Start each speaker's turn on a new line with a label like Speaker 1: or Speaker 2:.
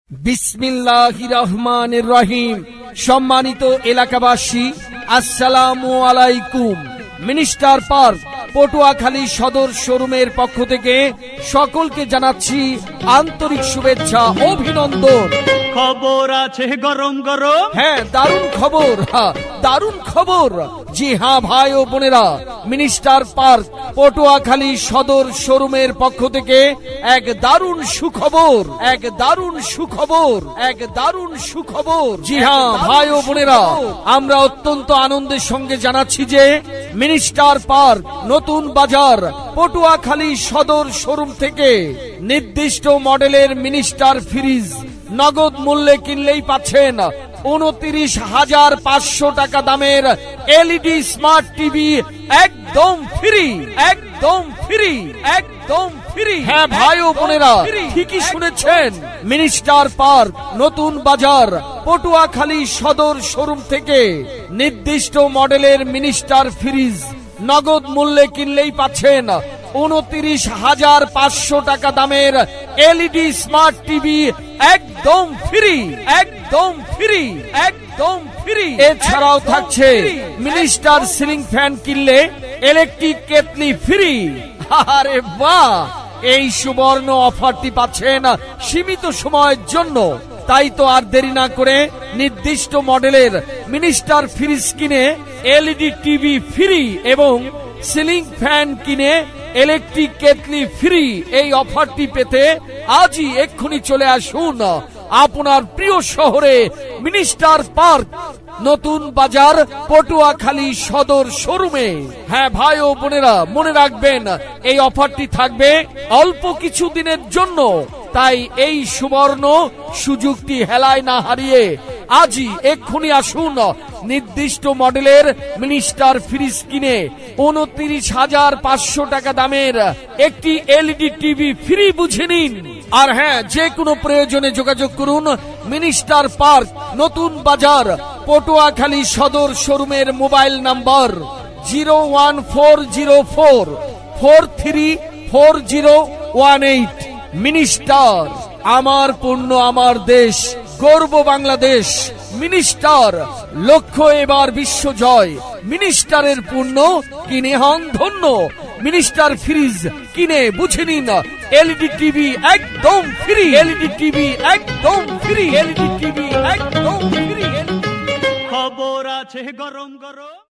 Speaker 1: বিসমিল্লাহির রহমানির রহিম। সম্মানিত এলাকাবাসী, আসসালামু আলাইকুম। মিনিস্টার পার্ক পটুয়াখালী সদর শোরুমের পক্ষ থেকে সকলকে জানাচ্ছি আন্তরিক শুভেচ্ছা, অভিনন্দন।
Speaker 2: খবর আছে গরম গরম,
Speaker 1: হ্যাঁ দারুণ খবর, দারুণ খবর। জি হ্যাঁ ভাই ও বোনেরা, মিনিস্টার পার্ক পটুয়াখালী সদর শোরুমের পক্ষ থেকে এক দারুণ সুখবর, এক দারুণ সুখবর, এক দারুণ সুখবর। জি হ্যাঁ ভাই ও বোনেরা, আমরা অত্যন্ত আনন্দের সঙ্গে জানাচ্ছি যে মিনিস্টার পার্ক নতুন বাজার পটুয়াখালী সদর শোরুম থেকে নির্দিষ্ট মডেলের মিনিস্টার ফ্রিজ নগদ মূল্যে কিনলেই পাচ্ছেন 29,500 টাকা দামের এলইডি স্মার্ট টিভি একদম ফ্রি, একদম ফ্রি, একদম ফ্রি। হ্যাঁ ভাই ও বোনেরা, ঠিকই শুনেছেন, মিনিস্টার পার্ক নতুন বাজার পটুয়াখালী সদর শোরুম থেকে নির্দিষ্ট মডেলের মিনিস্টার ফ্রিজ নগদ মূল্যে কিনলেই পাচ্ছেন 29,500 টাকা দামের এলইডি স্মার্ট টিভি একদম ফ্রি, একদম ফ্রি, একদম ফ্রি। এছাড়াও থাকছে মিনিস্টার সিলিং ফ্যান কিনলে ইলেকট্রিক কেটলি ফ্রি। আরে বাহ, এই সুবর্ণ অফারটি পাচ্ছেন সীমিত সময়ের জন্য। তাই তো আর দেরি না করে নির্দিষ্ট মডেলের মিনিস্টার ফ্রিজ কিনে এলইডি টিভি ফ্রি এবং সিলিং ফ্যান কিনে ইলেকট্রিক কেটলি ফ্রি এই অফারটি পেতে আজই এক্ষুনি চলে আসুন আপনার প্রিয় শহরে মিনিস্টার পার্ক নতুন বাজার পটুয়াখালী সদর শোরুমে। হ্যাঁ ভাই ও বোনেরা, মনে রাখবেন এই অফারটি থাকবে অল্প কিছু দিনের জন্য। তাই এই সুবর্ণ সুযোগটি হেলায় না হারিয়ে আজই এক্ষুনি আসুন নির্দিষ্ট মডেলের মিনিস্টার ফ্রিজ কিনে 29,500 টাকা দামের একটি এলইডি টিভি ফ্রি বুঝে নিন। আর হ্যাঁ, যে কোনো প্রয়োজনে যোগাযোগ করুন মিনিস্টার পার্ক নতুন বাজার পটুয়াখালী সদর শোরুমের মোবাইল নাম্বার 01404434018। মিনিস্টার, আমার পণ্য আমার দেশ, গর্ব বাংলাদেশ। মিনিস্টার, লক্ষ্য এবার বিশ্ব জয়। মিনিস্টারের পণ্য কিনে হন ধন্য। মিনিস্টার ফ্রিজ কিনে বুঝে নিন এলইডি টিভি একদম ফ্রি, এলইডি টিভি একদম ফ্রি, এলইডি টিভি একদম ফ্রি।
Speaker 2: খবর আছে গরম গরম।